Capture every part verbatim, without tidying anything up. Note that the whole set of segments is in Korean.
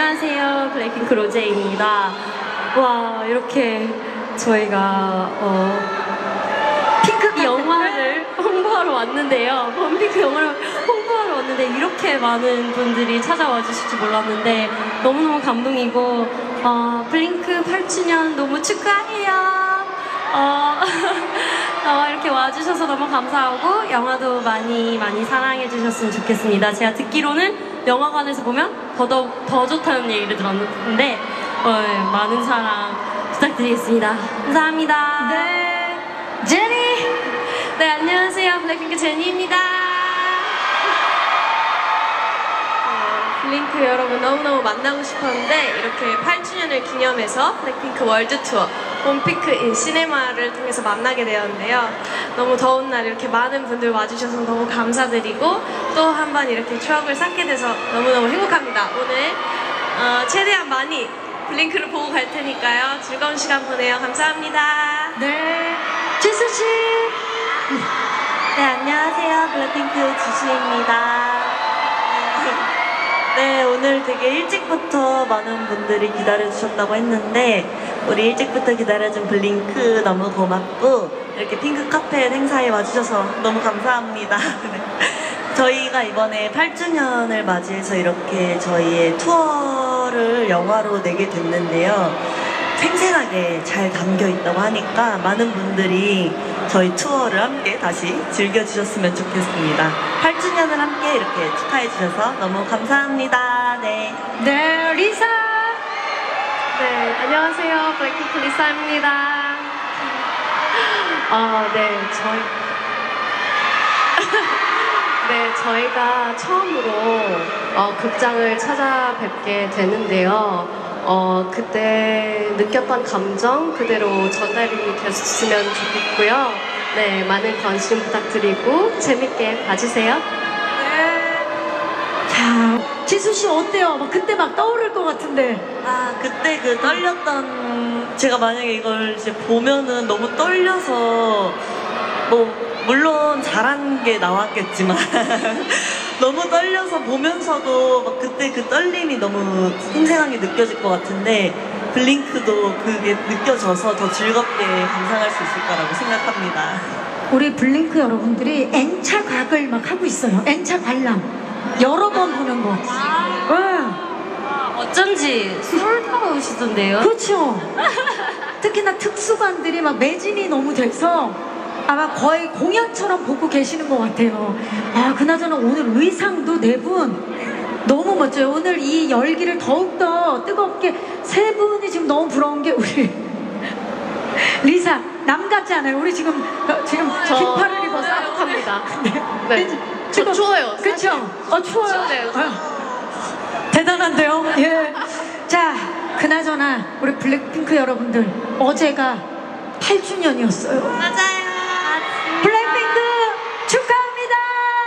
안녕하세요. 블랙핑크 로제입니다. 와, 이렇게 저희가 어, 핑크 영화를 홍보하러 왔는데요. 핑크 영화를 홍보하러 왔는데 이렇게 많은 분들이 찾아와 주실 줄 몰랐는데 너무너무 감동이고 어, 블링크 팔 주년 너무 축하해요. 어, 어, 이렇게 와주셔서 너무 감사하고 영화도 많이 많이 사랑해 주셨으면 좋겠습니다. 제가 듣기로는 영화관에서 보면 더더욱 더 좋다는 얘기를 들었는데 어, 많은 사랑 부탁드리겠습니다. 감사합니다. 네, 제니. 네, 안녕하세요. 블랙핑크 제니입니다. 블링크 여러분 너무너무 만나고 싶었는데 이렇게 팔 주년을 기념해서 블랙핑크 월드 투어 봄피크 인 시네마를 통해서 만나게 되었는데요. 너무 더운 날 이렇게 많은 분들 와주셔서 너무 감사드리고 또 한 번 이렇게 추억을 쌓게 돼서 너무너무 행복합니다. 오늘 어, 최대한 많이 블링크를 보고 갈 테니까요. 즐거운 시간 보내요. 감사합니다. 네, 지수씨. 네, 안녕하세요. 블랙핑크 지수입니다. 네, 오늘 되게 일찍부터 많은 분들이 기다려주셨다고 했는데 우리 일찍부터 기다려준 블링크 너무 고맙고 이렇게 핑크 카페 행사에 와주셔서 너무 감사합니다. 저희가 이번에 팔 주년을 맞이해서 이렇게 저희의 투어를 영화로 내게 됐는데요. 생생하게 잘 담겨 있다고 하니까 많은 분들이 저희 투어를 함께 다시 즐겨주셨으면 좋겠습니다. 팔 주년을 함께 이렇게 축하해 주셔서 너무 감사합니다. 네. 네, 리사. 네, 안녕하세요. 블랙핑크 리사입니다. 아, 네, 저희 네, 저희가 처음으로 어, 극장을 찾아뵙게 되는데요. 어, 그때 느꼈던 감정 그대로 전달이 됐으면 좋겠고요. 네, 많은 관심 부탁드리고 재밌게 봐주세요. 네. 자, 지수씨 어때요? 막 그때 막 떠오를 것 같은데. 아, 그때 그 떨렸던, 제가 만약에 이걸 이제 보면은 너무 떨려서, 뭐, 물론 잘한 게 나왔겠지만, 너무 떨려서 보면서도 막 그때 그 떨림이 너무 생생하게 느껴질 것 같은데, 블링크도 그게 느껴져서 더 즐겁게 감상할 수 있을 거라고 생각합니다. 우리 블링크 여러분들이 N차 각을 막 하고 있어요. N차 관람. 여러 번 보는 거. 네. 어쩐지 서울타오시던데요? 그렇죠. 특히나 특수관들이 막 매진이 너무 돼서 아마 거의 공연처럼 보고 계시는 것 같아요. 아, 그나저나 오늘 의상도 네 분 너무 멋져요. 오늘 이 열기를 더욱더 뜨겁게 세 분이 지금 너무 부러운 게 우리 리사 남 같지 않아요? 우리 지금 지금 긴팔을 입어서 따뜻합니다. 네. 네. 저 추워요. 그렇죠? 어, 추워요. 네. 대단한데요? 예. 자, 그나저나 우리 블랙핑크 여러분들 어제가 팔 주년이었어요. 맞아요. 블랙핑크 축하합니다.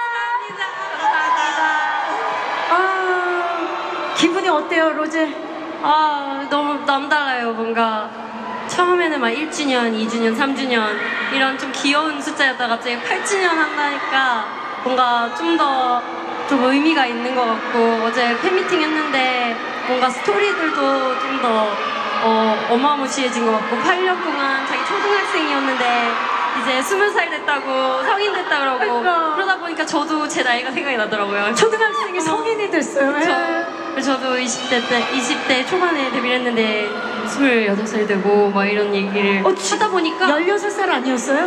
감사합니다. 아, 기분이 어때요, 로제? 아, 너무 남달라요. 뭔가 처음에는 막 일 주년, 이 주년, 삼 주년 이런 좀 귀여운 숫자였다가 갑자기 팔 주년 한다니까 뭔가 좀 더 좀 의미가 있는 것 같고 어제 팬미팅 했는데 뭔가 스토리들도 좀 더 어, 어마무시해진 것 같고 팔 년 동안 자기 초등학생이었는데 이제 스무 살 됐다고 성인 됐다 그러고 아이고. 그러다 보니까 저도 제 나이가 생각이 나더라고요. 초등학생이 성인이 됐어요. 예. 저, 저도 이십 대 때, 이십 대 초반에 데뷔를 했는데 스물여덟 살 되고 막 이런 얘기를 어, 지- 하다 보니까 열여섯 살 아니었어요?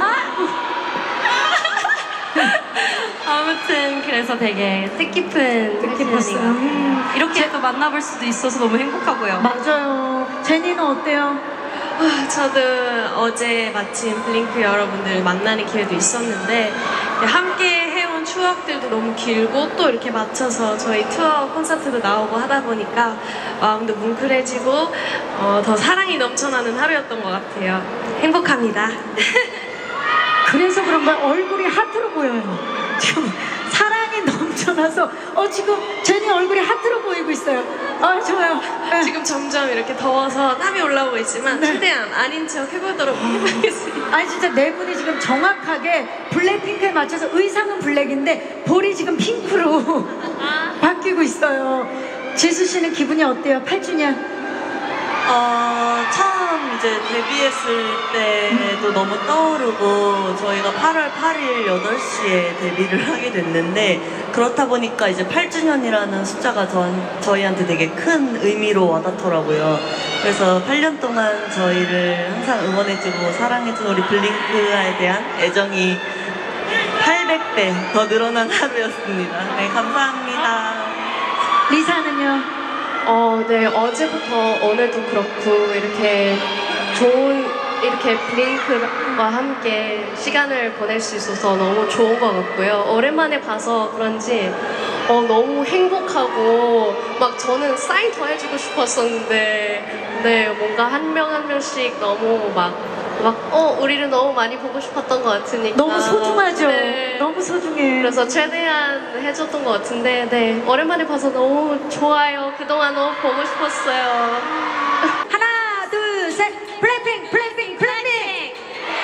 아무튼 그래서 되게 뜻깊은 뜻깊었어요. 음. 이렇게 또 만나볼 수도 있어서 너무 행복하고요. 맞아요. 제니는 어때요? 아, 저도 어제 마침 블링크 여러분들 만나는 기회도 있었는데 함께 해온 추억들도 너무 길고 또 이렇게 맞춰서 저희 투어 콘서트도 나오고 하다 보니까 마음도 뭉클해지고 어, 더 사랑이 넘쳐나는 하루였던 것 같아요. 행복합니다. 그래서 그런가 얼굴이 하트로 보여요. 지금 사랑이 넘쳐나서 어 지금 제니 얼굴이 하트로 보이고 있어요. 아, 좋아요. 네. 지금 점점 이렇게 더워서 땀이 올라오고 있지만 네. 최대한 아닌 척 해보도록 해보겠습니다. 아니 진짜 네 분이 지금 정확하게 블랙핑크에 맞춰서 의상은 블랙인데 볼이 지금 핑크로 바뀌고 있어요. 지수 씨는 기분이 어때요? 팔 주년. 어, 처음 이제 데뷔했을 때도 너무 떠오르고 저희가 팔월 팔일 여덟 시에 데뷔를 하게 됐는데 그렇다 보니까 이제 팔 주년이라는 숫자가 전, 저희한테 되게 큰 의미로 와닿더라고요. 그래서 팔 년 동안 저희를 항상 응원해주고 사랑해준 우리 블링크에 대한 애정이 팔백 배 더 늘어난 하루였습니다. 네, 감사합니다. 리사는요? 어, 네, 어제부터 오늘도 그렇고 이렇게 좋은 이렇게 블링크와 함께 시간을 보낼 수 있어서 너무 좋은 것 같고요. 오랜만에 봐서 그런지 어, 너무 행복하고 막 저는 사인 더 해주고 싶었었는데 네, 뭔가 한 명 한 명씩 너무 막 막, 어, 우리를 너무 많이 보고 싶었던 것 같으니까. 너무 소중하죠? 네. 너무 소중해. 그래서 최대한 해줬던 것 같은데, 네. 오랜만에 봐서 너무 좋아요. 그동안 너무 보고 싶었어요. 하나, 둘, 셋. 블랙핑, 블랙핑, 블랙핑.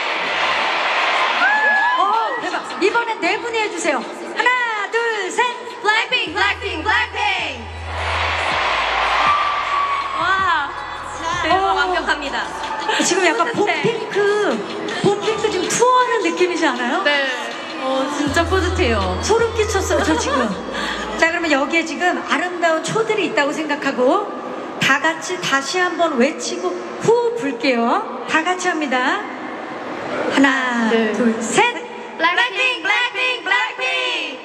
오, 대박. 이번엔 네 분이 해주세요. 하나, 둘, 셋. 블랙핑, 블랙핑, 블랙핑! 와, 대박 오. 완벽합니다. 지금 약간 봄핑크, 봄핑크 지금 투어하는 느낌이지 않아요? 네. 어, 진짜 뿌듯해요. 소름 끼쳤어요, 저 지금. 자, 그러면 여기에 지금 아름다운 초들이 있다고 생각하고 다 같이 다시 한번 외치고 후 불게요. 다 같이 합니다. 하나, 네. 둘, 셋. 블랙핑, 블랙핑, 블랙핑!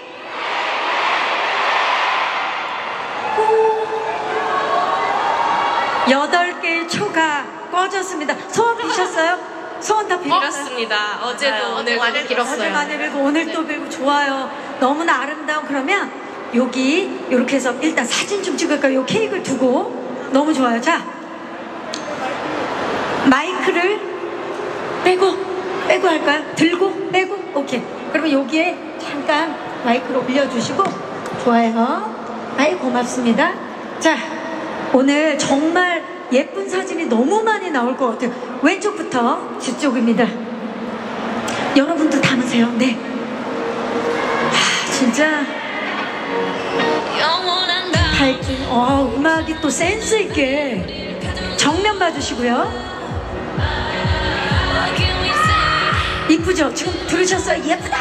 여덟 개의 초가 꺼졌습니다. 소원 비셨어요? 소원 다 빌었어요? 빌었습니다. 어제도 맞아요. 오늘도 어제 빌었어요. 어제 많이 빌고 오늘 또 빌고 좋아요. 너무나 아름다운. 그러면 여기 이렇게 해서 일단 사진 좀 찍을까요? 요 케이크를 두고 너무 좋아요. 자, 마이크를 빼고 빼고 할까요? 들고 빼고 오케이. 그러면 여기에 잠깐 마이크를 올려주시고 좋아요. 아이 고맙습니다. 자, 오늘 정말 예쁜 사진이 너무 많이 나올 것 같아요. 왼쪽부터 뒤쪽입니다. 여러분도 담으세요. 네. 아, 진짜 밝은 어, 음악이 또 센스 있게 정면 봐주시고요. 이쁘죠? 지금 들으셨어요? 예쁘다.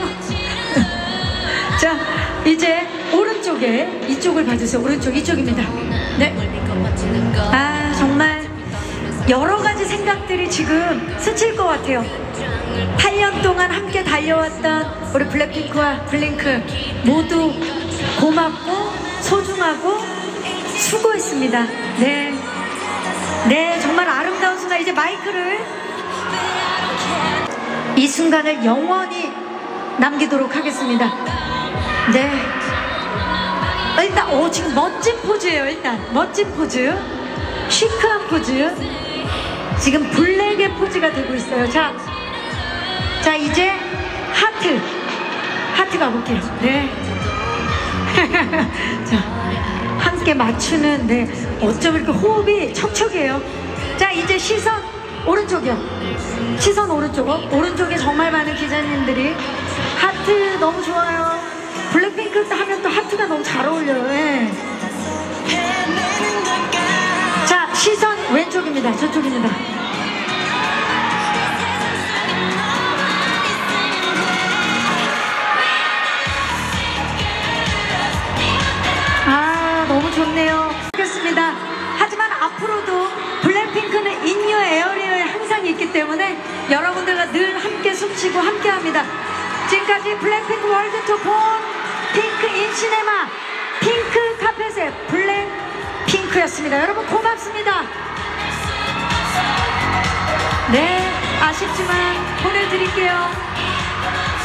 자, 이제 오른쪽에 이쪽을 봐주세요. 오른쪽 이쪽입니다. 네. 아, 정말 여러 가지 생각들이 지금 스칠 것 같아요. 팔 년 동안 함께 달려왔던 우리 블랙핑크와 블링크 모두 고맙고 소중하고 수고했습니다. 네. 네, 정말 아름다운 순간. 이제 마이크를 이 순간을 영원히 남기도록 하겠습니다. 네. 일단 오 지금 멋진 포즈예요. 일단 멋진 포즈, 시크한 포즈. 지금 블랙의 포즈가 되고 있어요. 자, 자 이제 하트, 하트 가볼게요. 네. 자, 함께 맞추는. 네. 어쩜 이렇게 호흡이 척척해요. 자, 이제 시선 오른쪽이요. 시선 오른쪽. 오른쪽에 정말 많은 기자님들이 하트 너무 좋아요. 블랙핑크 하면 또 하트가 너무 잘 어울려요. 예. 자, 시선 왼쪽입니다. 저쪽입니다. 아, 너무 좋네요. 알겠습니다. 하지만 앞으로도 블랙핑크는 In Your Area에 항상 있기 때문에 여러분들과 늘 함께 숨쉬고 함께 합니다. 지금까지 블랙핑크 월드 투어 본 핑크 인 시네마 핑크 카펫의 블랙핑크였습니다. 여러분 고맙습니다. 네, 아쉽지만 보내드릴게요.